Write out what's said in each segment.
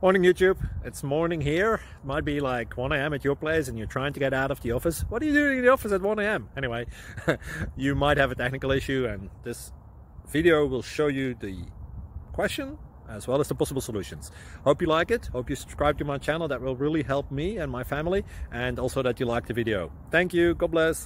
Morning YouTube, it's morning here. It might be like 1 a.m. at your place and you're trying to get out of the office. What are you doing in the office at 1 a.m? Anyway, you might have a technical issue and this video will show you the question as well as the possible solutions. Hope you like it, hope you subscribe to my channel. That will really help me and my family, and also that you like the video. Thank you, God bless.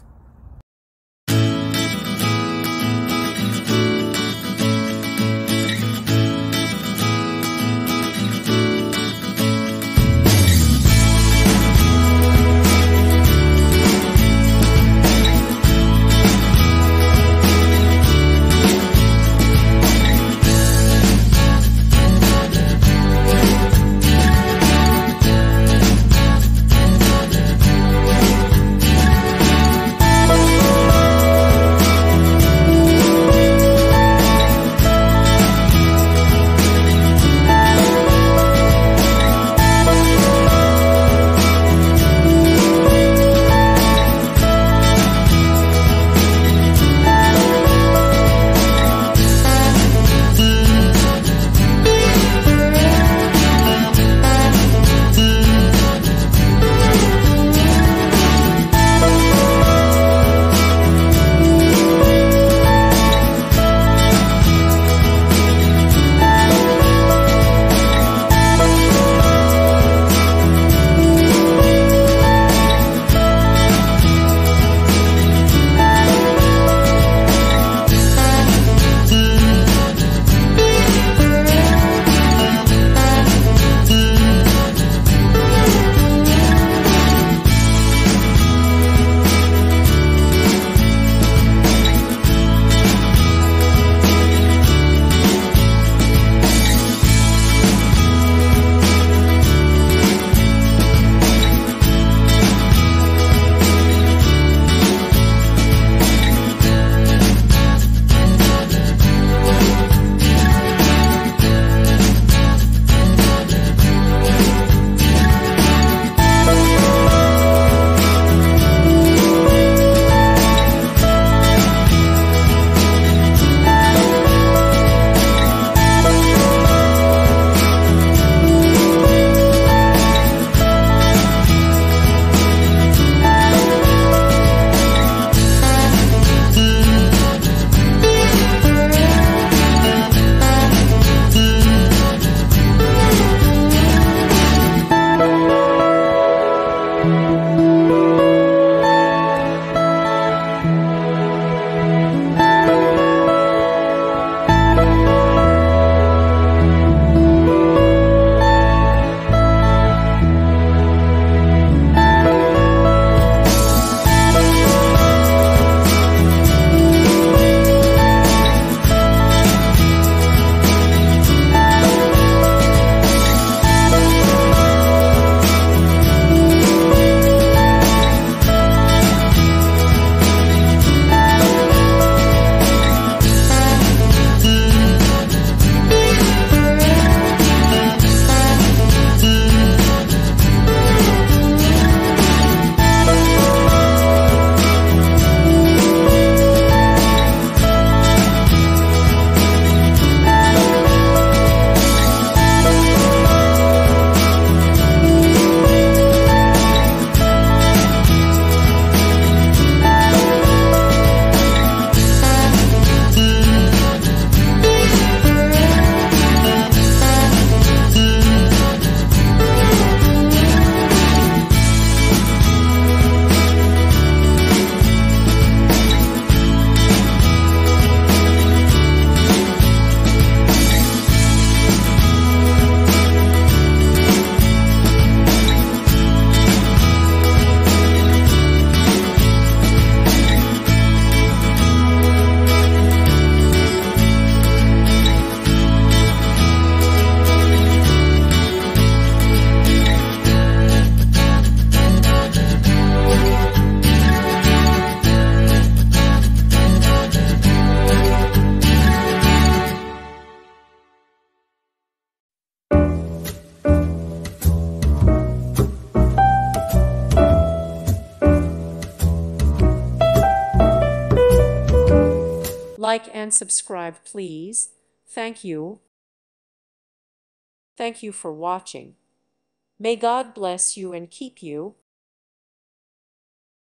Like and subscribe, please. Thank you. Thank you for watching. May God bless you and keep you.